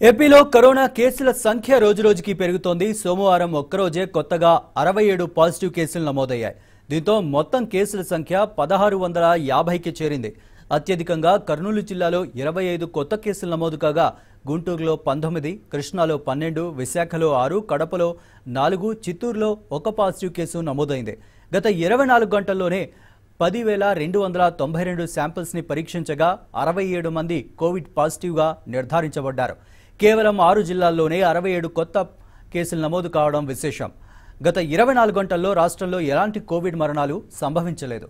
ఏపీలో కరోనా కేసుల సంఖ్య రోజురోజుకి పెరుగుతోంది. సోమవారం ఒక్కరోజే కొత్తగా 67 పాజిటివ్ కేసులు నమోదయ్యాయి. దీంతో మొత్తం కేసుల సంఖ్య 1650కి చేరింది. అత్యధికంగా కర్నూలు జిల్లాలో 25 కొత్త కేసులు నమోదు కాగా గుంటూరులో 19, కృష్ణాలో 12, విశాఖలో 6, కడపలో 4, చిత్తూరులో 1 పాజిటివ్ కేసు నమోదైంది. గత 24 గంటల్లోనే 10,292 శాంపిల్స్ ని పరీక్షించగా 67 మంది కోవిడ్ పాజిటివ్గా నిర్ధారించబడ్డారు. కేవలం 6 జిల్లాల్లోనే 67 కొత్త కేసులు నమోదు కావడం విశేషం. గత 24 గంటల్లో రాష్ట్రంలో ఎలాంటి కోవిడ్ మరణాలు సంభవించలేదు.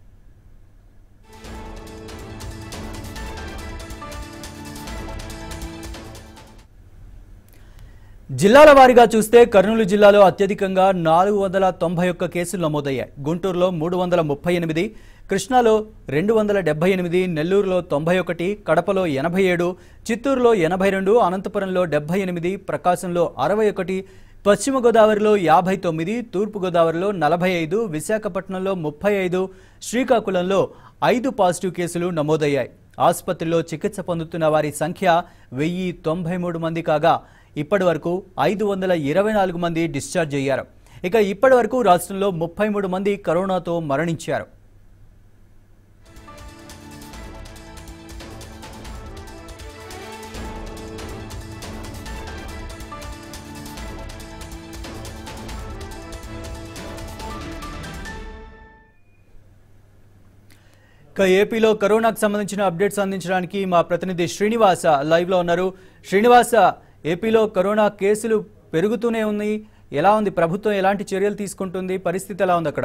జిల్లాల వారీగా చూస్తే కర్నూలు జిల్లాలో అత్యధికంగా 491 కేసులు నమోదయ్యాయి. గుంటూరులో 338, కృష్ణాలో 278, నెల్లూరులో 91, కడపలో 87, చిత్తూరులో 82, అనంతపురంలో 78, ప్రకాశంలో 61, పశ్చిమ గోదావరిలో 59, తూర్పు గోదావరిలో 45, విశాఖపట్నంలో 35, శ్రీకాకుళంలో 5 పాజిటివ్ కేసులు నమోదయ్యాయి. ఆసుపత్రిలో చికిత్స పొందుతున్న వారి సంఖ్య 1093 మంది కాగా ఇప్పటి వరకు 524 మంది డిశ్చార్జ్ అయ్యారు. ఇక ఇప్పటి వరకు రాష్ట్రంలో 33 మంది కరోనాతో మరణించారు. ఏపీలో కరోనాకు సంబంధించిన అప్డేట్స్ అందించడానికి మా ప్రతినిధి శ్రీనివాస లైవ్ లో ఉన్నారు. శ్రీనివాస, ఏపీలో కరోనా కేసులు పెరుగుతూనే ఉన్నాయి. ఎలా ఉంది? ప్రభుత్వం ఎలాంటి చర్యలు తీసుకుంటుంది? పరిస్థితి ఎలా ఉంది అక్కడ?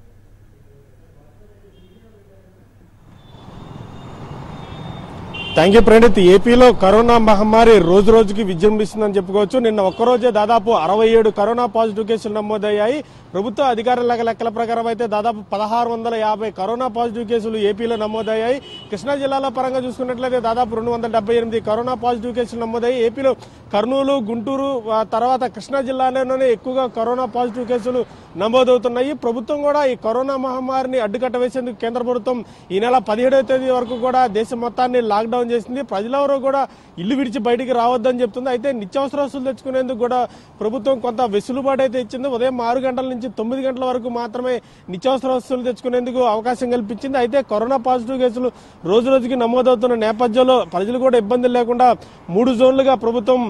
Thank you Praneeth. ఏపీలో కరోనా మహమ్మారి రోజు రోజుకి విజృంభిస్తుందని చెప్పుకోవచ్చు. నిన్న ఒక్కరోజే దాదాపు 67 కరోనా పాజిటివ్ కేసులు నమోదయ్యాయి. ప్రభుత్వ అధికారుల లెక్కల ప్రకారం అయితే దాదాపు 1650 కరోనా పాజిటివ్ కేసులు ఏపీలో నమోదయ్యాయి. కృష్ణా జిల్లాలో పరంగా చూసుకున్నట్లయితే దాదాపు 278 కరోనా పాజిటివ్ కేసులు నమోదయ్యాయి. ఏపీలో కర్నూలు, గుంటూరు తర్వాత కృష్ణా జిల్లాలోనే ఎక్కువగా కరోనా పాజిటివ్ కేసులు నమోదవుతున్నాయి. ప్రభుత్వం కూడా ఈ కరోనా మహమ్మారిని అడ్డుకట్ట వేసేందుకు కేంద్ర ప్రభుత్వం ఈ నెల 17వ తేదీ వరకు కూడా దేశం మొత్తాన్ని లాక్డౌన్ చేసింది. ప్రజలెవరూ కూడా ఇల్లు విడిచి బయటికి రావద్దని చెప్తుంది. అయితే నిత్యావసర వస్తువులు తెచ్చుకునేందుకు కూడా ప్రభుత్వం కొంత వెసులుబాటు అయితే ఇచ్చింది. ఉదయం 6 గంటల నుంచి 9 గంటల వరకు మాత్రమే నిత్యావసర వస్తువులు తెచ్చుకునేందుకు అవకాశం కల్పించింది. అయితే కరోనా పాజిటివ్ కేసులు రోజు రోజుకి నమోదవుతున్న నేపథ్యంలో ప్రజలు కూడా ఇబ్బందులు లేకుండా 3 జోన్లుగా ప్రభుత్వం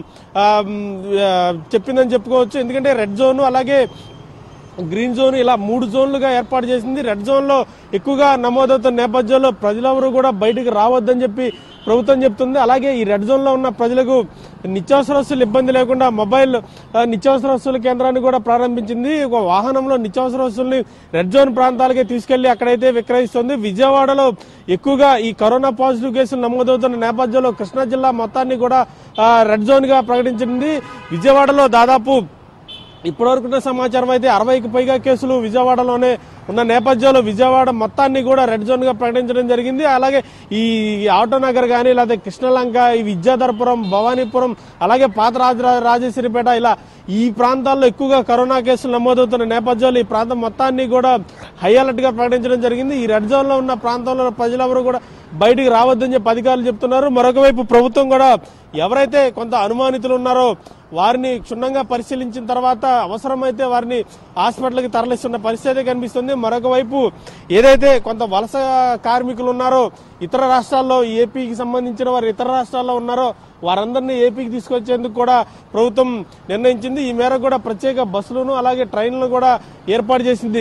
చెప్పిందని చెప్పుకోవచ్చు. ఎందుకంటే రెడ్ జోన్ అలాగే గ్రీన్ జోన్ ఇలా 3 జోన్లుగా ఏర్పాటు చేసింది. రెడ్ జోన్ లో ఎక్కువగా నమోదవుతున్న నేపథ్యంలో ప్రజలెవరూ కూడా బయటకు రావద్దని చెప్పి ప్రభుత్వం చెప్తుంది. అలాగే ఈ రెడ్ జోన్ లో ఉన్న ప్రజలకు నిత్యావసర వస్తువులు ఇబ్బంది లేకుండా మొబైల్ నిత్యావసర వస్తువుల కేంద్రాన్ని కూడా ప్రారంభించింది. ఒక వాహనంలో నిత్యావసర వస్తువుల్ని రెడ్ జోన్ ప్రాంతాలకే తీసుకెళ్లి అక్కడైతే విక్రయిస్తుంది. విజయవాడలో ఎక్కువగా ఈ కరోనా పాజిటివ్ కేసులు నమోదవుతున్న నేపథ్యంలో కృష్ణా జిల్లా మొత్తాన్ని కూడా రెడ్ జోన్ గా ప్రకటించింది. విజయవాడలో దాదాపు ఇప్పటివరకున్న సమాచారం అయితే 60కి పైగా కేసులు విజయవాడలోనే ఉన్న నేపథ్యంలో విజయవాడ మొత్తాన్ని కూడా రెడ్ జోన్ గా ప్రకటించడం జరిగింది. అలాగే ఈ ఆటోనగర్ కానీ లేదా కృష్ణలంక, ఈ విద్యాధరపురం, భవానీపురం, అలాగే పాత రాజేశ్వరిపేట ఇలా ఈ ప్రాంతాల్లో ఎక్కువగా కరోనా కేసులు నమోదవుతున్న నేపథ్యంలో ఈ ప్రాంతం మొత్తాన్ని కూడా హై అలర్ట్ గా ప్రకటించడం జరిగింది. ఈ రెడ్ జోన్ లో ఉన్న ప్రాంతంలో ప్రజలెవరూ కూడా బయటికి రావద్దని చెప్పి అధికారులు చెప్తున్నారు. మరొక వైపు ప్రభుత్వం కూడా ఎవరైతే కొంత అనుమానితులు ఉన్నారో వారిని క్షుణ్ణంగా పరిశీలించిన తర్వాత అవసరమైతే వారిని హాస్పిటల్కి తరలిస్తున్న పరిస్థితి కనిపిస్తుంది. మరొక వైపు ఏదైతే కొంత వలస కార్మికులు ఉన్నారో ఇతర రాష్ట్రాల్లో, ఏపీకి సంబంధించిన వారు ఇతర రాష్ట్రాల్లో ఉన్నారో వారందరినీ ఏపీకి తీసుకొచ్చేందుకు కూడా ప్రభుత్వం నిర్ణయించింది. ఈ మేరకు కూడా ప్రత్యేక బస్సులను అలాగే ట్రైన్లను కూడా ఏర్పాటు చేసింది.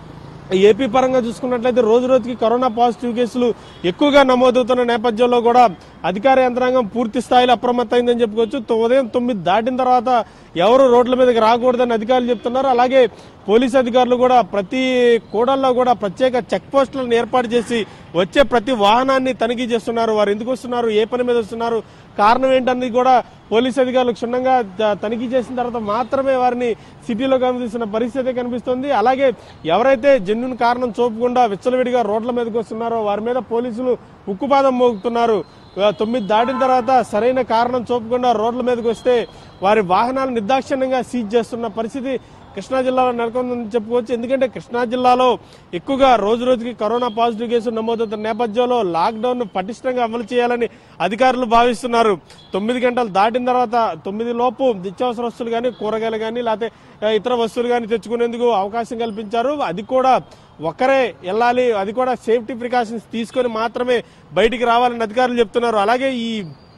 ఏపీ పరంగా చూసుకున్నట్లయితే రోజు రోజుకి కరోనా పాజిటివ్ కేసులు ఎక్కువగా నమోదవుతున్న నేపథ్యంలో కూడా అధికార యంత్రాంగం పూర్తి స్థాయిలో అప్రమత్తమైందని చెప్పుకోవచ్చు. ఉదయం 9 దాటిన తర్వాత ఎవరు రోడ్ల మీదకి రాకూడదని అధికారులు చెప్తున్నారు. అలాగే పోలీసు అధికారులు కూడా ప్రతి కూడల్లో కూడా ప్రత్యేక చెక్ పోస్టులను ఏర్పాటు చేసి వచ్చే ప్రతి వాహనాన్ని తనిఖీ చేస్తున్నారు. వారు ఎందుకు వస్తున్నారు, ఏ పని మీద వస్తున్నారు, కారణం ఏంటన్నది కూడా పోలీసు అధికారులు క్షుణ్ణంగా తనిఖీ చేసిన తర్వాత మాత్రమే వారిని సిటీలో కనిపిస్తున్న పరిస్థితి కనిపిస్తుంది. అలాగే ఎవరైతే జెన్యున్ కారణం చూపకుండా విచ్చలవిడిగా రోడ్ల మీదకి వస్తున్నారో వారి మీద పోలీసులు ఉక్కుపాదం మోగుతున్నారు. 9 దాటిన తర్వాత సరైన కారణం చూపకుండా రోడ్ల మీదకి వస్తే వారి వాహనాలు నిర్దాక్షిణ్యంగా సీజ్ చేస్తున్న పరిస్థితి కృష్ణా జిల్లాలో నెలకొందని చెప్పుకోవచ్చు. ఎందుకంటే కృష్ణా జిల్లాలో ఎక్కువగా రోజు రోజుకి కరోనా పాజిటివ్ కేసులు నమోదవుతున్న నేపథ్యంలో లాక్డౌన్ పటిష్టంగా అమలు చేయాలని అధికారులు భావిస్తున్నారు. 9 గంటలు దాటిన తర్వాత 9 లోపు నిత్యావసర వస్తువులు కానీ, కూరగాయలు కానీ, లేకపోతే ఇతర వస్తువులు కానీ తెచ్చుకునేందుకు అవకాశం కల్పించారు. అది కూడా ఒకరే వెళ్ళాలి, అది కూడా సేఫ్టీ ప్రికాషన్స్ తీసుకొని మాత్రమే బయటికి రావాలని అధికారులు చెప్తున్నారు. అలాగే ఈ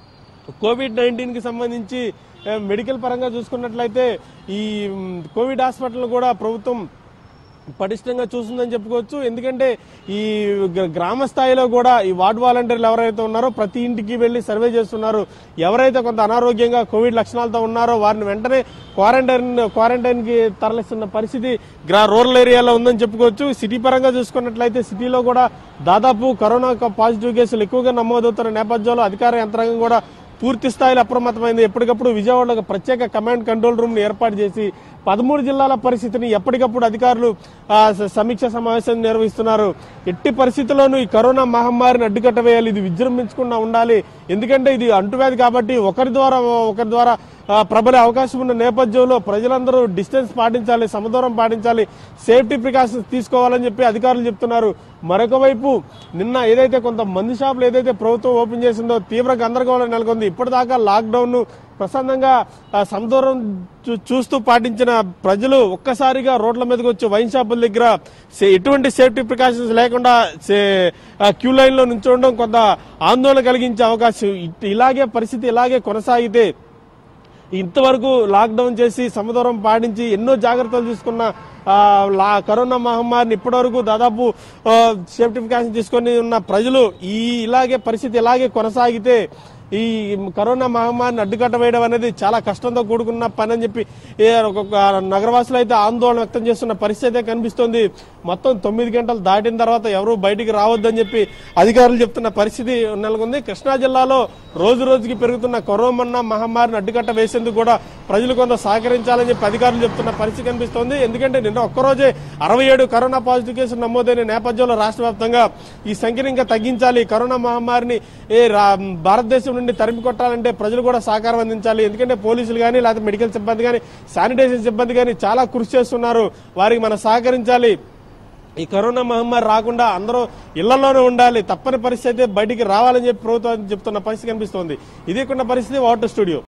కోవిడ్-19కి సంబంధించి మెడికల్ పరంగా చూసుకున్నట్లయితే ఈ కోవిడ్ హాస్పిటల్ కూడా ప్రభుత్వం పటిష్టంగా చూస్తుందని చెప్పుకోవచ్చు. ఎందుకంటే ఈ గ్రామ స్థాయిలో కూడా ఈ వార్డ్ వాలంటీర్లు ఎవరైతే ఉన్నారో ప్రతి ఇంటికి వెళ్లి సర్వే చేస్తున్నారు. ఎవరైతే కొంత అనారోగ్యంగా కోవిడ్ లక్షణాలతో ఉన్నారో వారిని వెంటనే క్వారంటైన్ కి తరలిస్తున్న పరిస్థితి రూరల్ ఏరియాలో ఉందని చెప్పుకోవచ్చు. సిటీ పరంగా చూసుకున్నట్లయితే సిటీలో కూడా దాదాపు కరోనా పాజిటివ్ కేసులు ఎక్కువగా నమోదవుతున్న నేపథ్యంలో అధికార యంత్రాంగం కూడా పూర్తి స్థాయిలో అప్రమత్తమైంది. ఎప్పటికప్పుడు విజయవాడలో ప్రత్యేక కమాండ్ కంట్రోల్ రూమ్ ని ఏర్పాటు చేసి 13 జిల్లాల పరిస్థితిని ఎప్పటికప్పుడు అధికారులు సమీక్ష సమావేశం నిర్వహిస్తున్నారు. ఎట్టి పరిస్థితుల్లోనూ ఈ కరోనా మహమ్మారిని అడ్డుకట్టవేయాలి, ఇది విజృంభించకుండా ఉండాలి. ఎందుకంటే ఇది అంటువ్యాధి కాబట్టి ఒకరి ద్వారా ప్రబలే అవకాశం ఉన్న నేపథ్యంలో ప్రజలందరూ డిస్టెన్స్ పాటించాలి, సమదూరం పాటించాలి, సేఫ్టీ ప్రికాషన్స్ తీసుకోవాలని చెప్పి అధికారులు చెప్తున్నారు. మరొక వైపు నిన్న ఏదైతే కొంత మందు షాపులు ఏదైతే ప్రభుత్వం ఓపెన్ చేసిందో తీవ్ర గందరగోళం నెలకొంది. ఇప్పటిదాకా లాక్డౌన్ ను ప్రశాంతంగా సమదూరం చూస్తూ పాటించిన ప్రజలు ఒక్కసారిగా రోడ్ల మీదకి వచ్చి వైన్ షాపుల దగ్గర ఎటువంటి సేఫ్టీ ప్రికాషన్స్ లేకుండా క్యూ లైన్ లో నుంచోవడం కొంత ఆందోళన కలిగించే అవకాశం. ఇలాగే పరిస్థితి ఇలాగే కొనసాగితే ఇంతవరకు లాక్డౌన్ చేసి సమదూరం పాటించి ఎన్నో జాగ్రత్తలు తీసుకున్న కరోనా మహమ్మారిని ఇప్పటివరకు దాదాపు సేఫ్టీ ప్రికాషన్ తీసుకొని ఉన్న ప్రజలు ఇలాగే పరిస్థితి ఇలాగే కొనసాగితే ఈ కరోనా మహమ్మారిని అడ్డుకట్ట వేయడం అనేది చాలా కష్టంతో కూడుకున్న పని అని చెప్పి నగరవాసులు అయితే ఆందోళన వ్యక్తం చేస్తున్న పరిస్థితి అయితే కనిపిస్తోంది. మొత్తం 9 గంటలు దాటిన తర్వాత ఎవరూ బయటికి రావద్దని చెప్పి అధికారులు చెప్తున్న పరిస్థితి నెలకొంది. కృష్ణా జిల్లాలో రోజు రోజుకి పెరుగుతున్న కరోనా మహమ్మారిని అడ్డుకట్ట వేసేందుకు కూడా ప్రజలు కొంత సహకరించాలని చెప్పి అధికారులు చెప్తున్న పరిస్థితి కనిపిస్తోంది. ఎందుకంటే నిన్న ఒక్కరోజే 67 కరోనా పాజిటివ్ కేసులు నమోదైన నేపథ్యంలో రాష్ట్ర వ్యాప్తంగా ఈ సంఖ్యను ఇంకా తగ్గించాలి. కరోనా మహమ్మారిని భారతదేశం నుండి తరిమి కొట్టాలంటే ప్రజలు కూడా సహకారం అందించాలి. ఎందుకంటే పోలీసులు కానీ లేకపోతే మెడికల్ సిబ్బంది కానీ శానిటైజేషన్ సిబ్బంది కానీ చాలా కృషి చేస్తున్నారు. వారికి మనం సహకరించాలి. ఈ కరోనా మహమ్మారి రాకుండా అందరూ ఇళ్లలోనే ఉండాలి, తప్పని పరిస్థితి బయటికి రావాలని చెప్పి ప్రభుత్వం చెప్తున్న పరిస్థితి కనిపిస్తోంది. ఇది కొన్న పరిస్థితి వాటర్ స్టూడియో.